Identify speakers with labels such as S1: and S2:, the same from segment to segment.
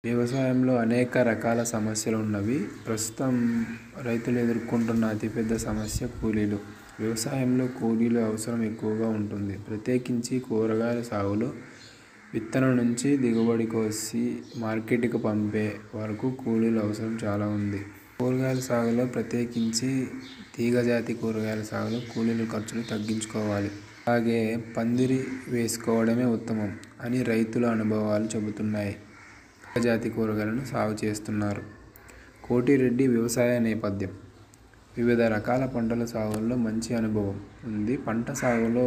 S1: వ్యవసాయంలో అనేక రకాల సమస్యలు ఉన్నవి. ప్రస్తుతం రైతులు ఎదుర్కొంటున్న అతిపెద్ద సమస్య కూలీలు. వ్యవసాయంలో కూలీల అవసరం ఎక్కువగా ఉంటుంది. ప్రత్యేకించి కూరగాయల సాగులో విత్తనం నుంచి దిగుబడి కోసి మార్కెట్కి పంపే వరకు కూలీల అవసరం చాలా ఉంది. కూరగాయల సాగులో ప్రత్యేకించి తీగజాతి కూరగాయల సాగులో కూలీల ఖర్చులు తగ్గించుకోవాలి. అలాగే పందిరి వేసుకోవడమే ఉత్తమం అని రైతుల అనుభవాలు చెబుతున్నాయి. తీగజాతి కూరగాయలను సాగు చేస్తున్నారు. కోటిరెడ్డి వ్యవసాయ నేపథ్యం. వివిధ రకాల పంటల సాగులో మంచి అనుభవం ఉంది. పంట సాగులో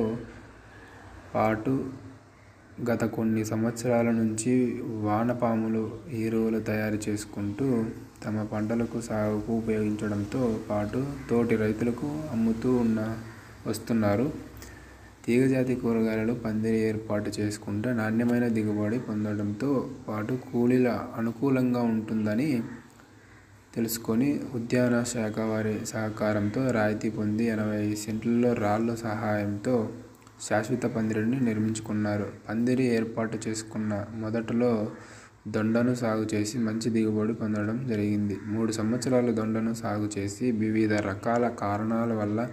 S1: పాటు గత కొన్ని సంవత్సరాల నుంచి వానపాముల ఎరువులు తయారు చేసుకుంటూ తమ పంటలకు సాగుకు ఉపయోగించడంతో పాటు తోటి రైతులకు అమ్ముతూ వస్తున్నారు. తీగజాతి కూరగాయలలో పందిరి ఏర్పాటు చేసుకుంటే నాణ్యమైన దిగుబడి పొందడంతో పాటు కూలీల అనుకూలంగా ఉంటుందని తెలుసుకొని ఉద్యాన శాఖ వారి సహకారంతో రాయితీ పొంది 80 సెంట్లలో రాళ్ల సహాయంతో శాశ్వత పందిరిని నిర్మించుకున్నారు. పందిరి ఏర్పాటు చేసుకున్న మొదట్లో దొండను సాగు చేసి మంచి దిగుబడి పొందడం జరిగింది. 3 సంవత్సరాలు దొండను సాగు చేసి వివిధ రకాల కారణాల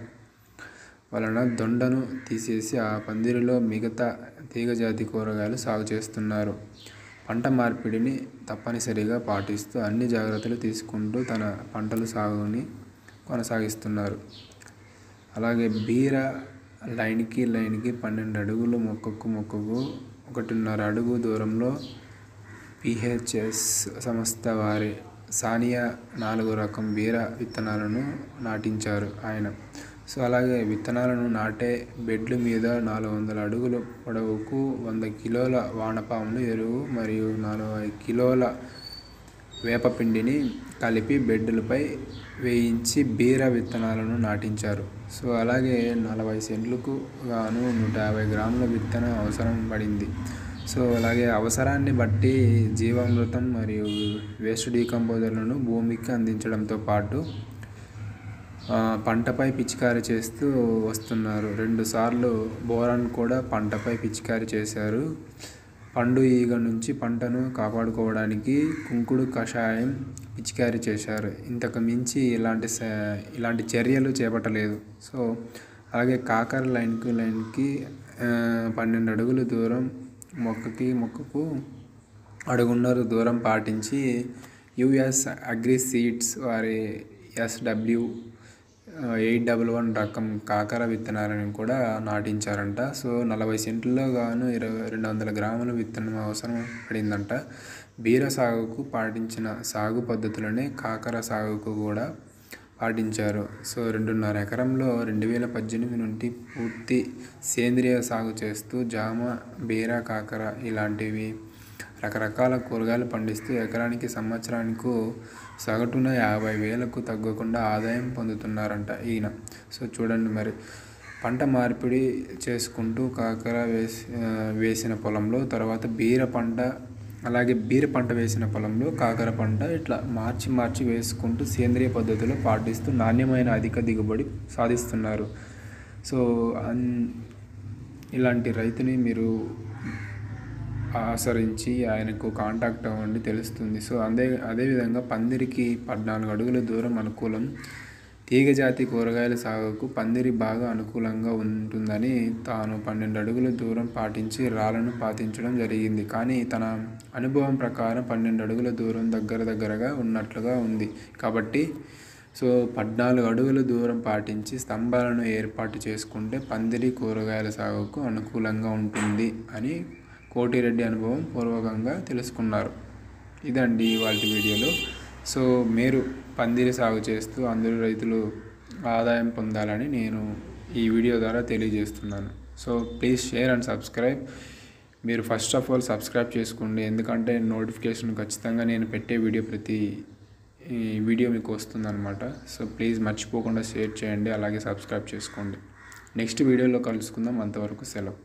S1: వలన దొండను తీసేసి ఆ పందిరిలో మిగతా తీగజాతి కూరగాయలు సాగు చేస్తున్నారు. పంట మార్పిడిని తప్పనిసరిగా పాటిస్తూ అన్ని జాగ్రత్తలు తీసుకుంటూ తన పంటల సాగుని కొనసాగిస్తున్నారు. అలాగే బీర లైన్కి 12 అడుగులు, మొక్కకు 1.5 అడుగు దూరంలో పిహెచ్ఎస్ సంస్థ వారి సానియా 4 రకం బీర విత్తనాలను నాటించారు ఆయన. అలాగే విత్తనాలను నాటే బెడ్ల మీద 400 అడుగుల పొడవుకు 100 కిలోల వానపాముల ఎరువు మరియు 40 కిలోల వేపపిండిని కలిపి బెడ్లపై వేయించి బీర విత్తనాలను నాటించారు. అలాగే 40 సెంట్లకు గాను 150 గ్రాముల విత్తనం అవసరం పడింది. అలాగే అవసరాన్ని బట్టి జీవామృతం మరియు వేస్ట్ డీకంపోజర్లను భూమికి అందించడంతో పాటు పంటపై పిచికారీ చేస్తూ వస్తున్నారు. 2 సార్లు బోరాన్ కూడా పంటపై పిచికారీ చేశారు. పండు ఈగ నుంచి పంటను కాపాడుకోవడానికి కుంకుడు కషాయం పిచికారీ చేశారు. ఇంతకు మించి ఇలాంటి చర్యలు చేపట్టలేదు. అలాగే కాకర లైన్కి 12 అడుగుల దూరం, మొక్కకు అడుగున్నర దూరం పాటించి యుఎస్ అగ్రి సీడ్స్ వారి SW811 రకం కాకర విత్తనాలను కూడా నాటించారంట. 40 సెంట్లలో గాను 200 గ్రాముల విత్తనం అవసరం పడిందంట. బీర సాగుకు పాటించిన సాగు పద్ధతులనే కాకర సాగుకు కూడా పాటించారు. 2.5 ఎకరంలో 2018 నుండి పూర్తి సేంద్రియ సాగు చేస్తూ జామ, బీర, కాకర ఇలాంటివి రకరకాల కూరగాయలు పండిస్తూ ఎకరానికి సంవత్సరానికి సగటున 50,000కు తగ్గకుండా ఆదాయం పొందుతున్నారంట ఈయన. చూడండి మరి, పంట మార్పిడి చేసుకుంటూ కాకర వేసిన పొలంలో తర్వాత బీర పంట, అలాగే బీర పంట వేసిన పొలంలో కాకర పంట, ఇట్లా మార్చి వేసుకుంటూ సేంద్రియ పద్ధతిలో పాటిస్తూ నాణ్యమైన అధిక దిగుబడి సాధిస్తున్నారు. ఇలాంటి రైతుని మీరు ఆచరించి ఆయనకు కాంటాక్ట్ అవ్వండి, తెలుస్తుంది. అదేవిధంగా పందిరికి 14 అడుగుల దూరం అనుకూలం. తీగజాతి కూరగాయల సాగుకు పందిరి బాగా అనుకూలంగా ఉంటుందని తాను 12 అడుగుల దూరం పాటించి రాళ్లను పాతించడం జరిగింది. కానీ తన అనుభవం ప్రకారం 12 అడుగుల దూరం దగ్గరగా ఉన్నట్లుగా ఉంది కాబట్టి 14 అడుగుల దూరం పాటించి స్తంభాలను ఏర్పాటు చేసుకుంటే పందిరి కూరగాయల సాగుకు అనుకూలంగా ఉంటుంది అని కోటిరెడ్డి అనుభవం పూర్వకంగా తెలుసుకున్నారు. ఇదండి ఇవాళ వీడియోలో. మీరు పందిరి సాగు చేస్తూ అందరూ రైతులు ఆదాయం పొందాలని నేను ఈ వీడియో ద్వారా తెలియజేస్తున్నాను. Please share and subscribe. మీరు ఫస్ట్ ఆఫ్ ఆల్ సబ్స్క్రైబ్ చేసుకోండి, ఎందుకంటే నోటిఫికేషన్ ఖచ్చితంగా నేను పెట్టే ప్రతి వీడియో మీకు వస్తుందన్నమాట. ప్లీజ్ మర్చిపోకుండా షేర్ చేయండి, అలాగే సబ్స్క్రైబ్ చేసుకోండి. నెక్స్ట్ వీడియోలో కలుసుకుందాం. అంతవరకు సెలవు.